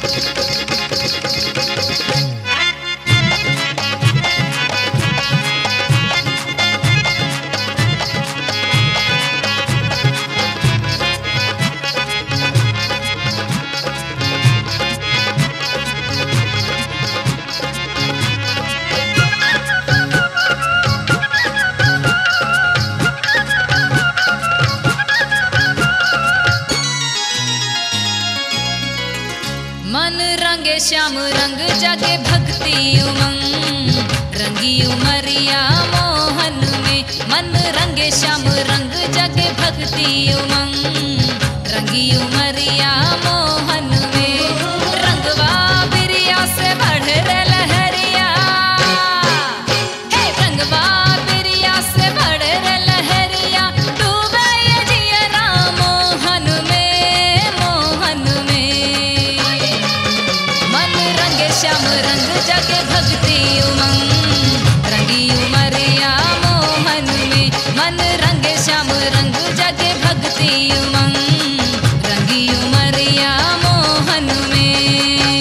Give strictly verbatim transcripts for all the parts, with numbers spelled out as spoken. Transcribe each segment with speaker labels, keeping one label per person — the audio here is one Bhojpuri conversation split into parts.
Speaker 1: मन रंगे श्याम रंग जगे भक्ति उमंग, रंगी उमरिया मोहन में। मन रंगे श्याम रंग जगे भक्ति उमंग, रंगी उमरिया मोहन में। रंगवा बिरिया से बढ़ रे लहरिया, हे रंगवा बिरिया से बढ़ रे लहरिया। डूबे ये जियरा मोहन में, मोहन में। मन रंगे श्याम रंग जगे भक्ति उमंग, रंगी उमरिया मोहन में। मन रंगे श्याम रंग जगे भक्ति उमंग, रंगी उमरिया मोहन में।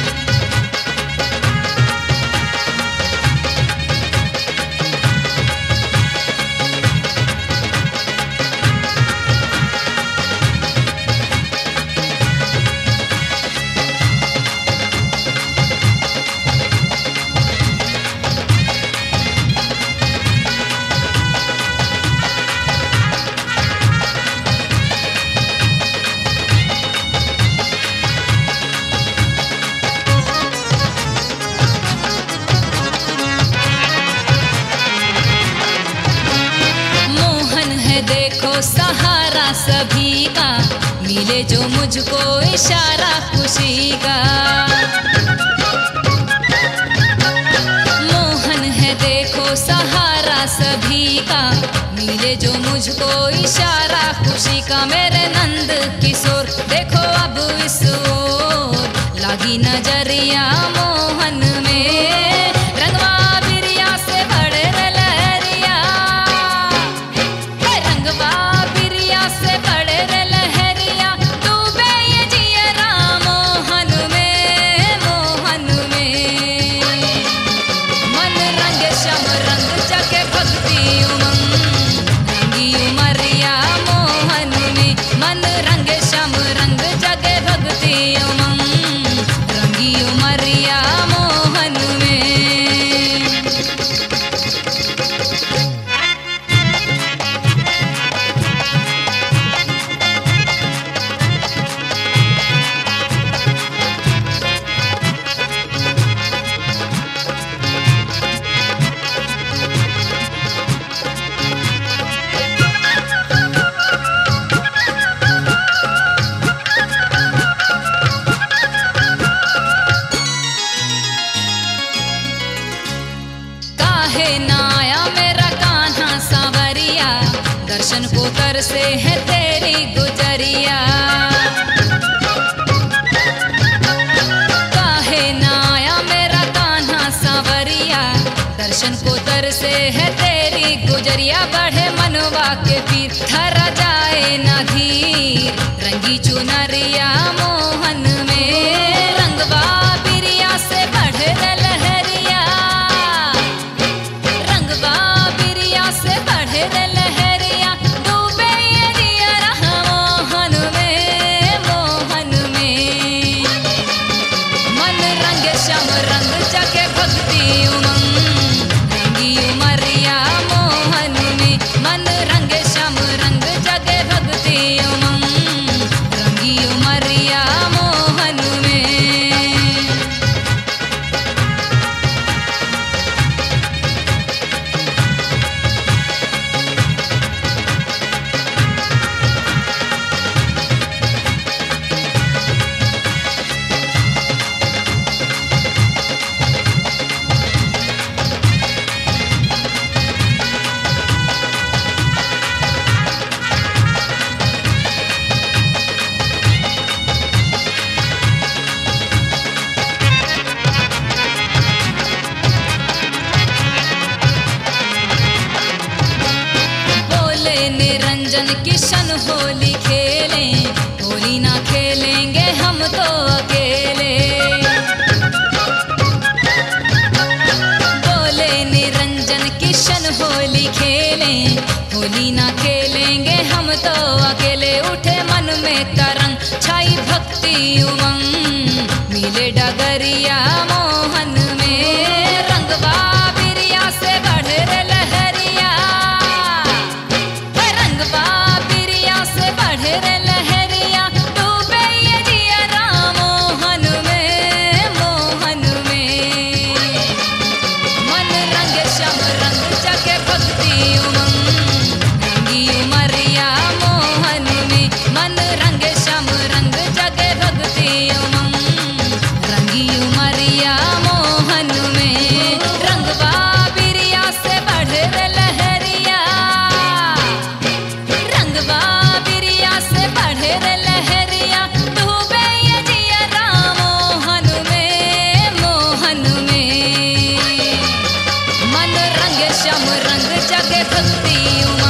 Speaker 1: देखो सहारा सभी का, मिले जो मुझको इशारा खुशी का। मोहन है देखो सहारा सभी का, मिले जो मुझको इशारा खुशी का। मेरे नंद किशोर देखो अब इस ओर, लागी नजरिया मोहन में। रंगवा बिरिया से बढ़ रे लहरिया, रंगवा बिरिया से बढ़ रे लहरिया। डूबे ये जियरा मोहन में, मोहन में। मन रंगे श्याम रंग जगे भक्ति उमंग, रंगी उमरिया मोहन में। मन रंगे श्याम रंग जगे भक्ति उमंग, रंगी उमरिया मोहन में। काहे ना आया मेरा कान्हा सांवरिया, दर्शन को तरसे है तेरी गुजरिया। काहे ना आया मेरा कान्हा सांवरिया, दर्शन को तरसे है तेरी गुजरिया। बढ़े मनवा के पीर ठहरा जाए ना धीर, रंगी चुनरिया मोहन में। रंगवा बिरिया से बढ़ रे लहरिया, रंगवा बिरिया से बढ़ रे लहरिया। डूबे ये जियरा मोहन में, मोहन में। मन रंगे श्याम रंग जगे भक्ति उमंग, रंगी उमरिया मोहन में। मन रंगे श्याम रंग जगे भक्ति उमंग, रंगी उमरिया मोहन में। निरंजन किशन होली खेलें, होली ना खेलेंगे हम तो अकेले। होली ना खेलेंगे हम तो अकेले, उठे मन में तरंग छाई भक्ति उमंग, मिले डगरिया मोहन में रंगवा बिरिया से बढ़े रे लहरिया, रंगवा बिरिया से बढ़े रे लहरिया, डूबे ये जिया मोहन में मोहन में। मन रंग श्याम रंग जगे भक्ति उमंग, रंगी उमरिया मोहन में, मन रंग श्याम रंग जगे भक्ति उमंग, रंगी उमरिया मोहन में। रंगवा बिरिया से बढ़े रे लहरिया, रंगवा बिरिया से बढ़े रे लहरिया, डूबे ये जिया मोहन में मोहन में। मन रंग श्याम रंग जगे भक्ति उमंग,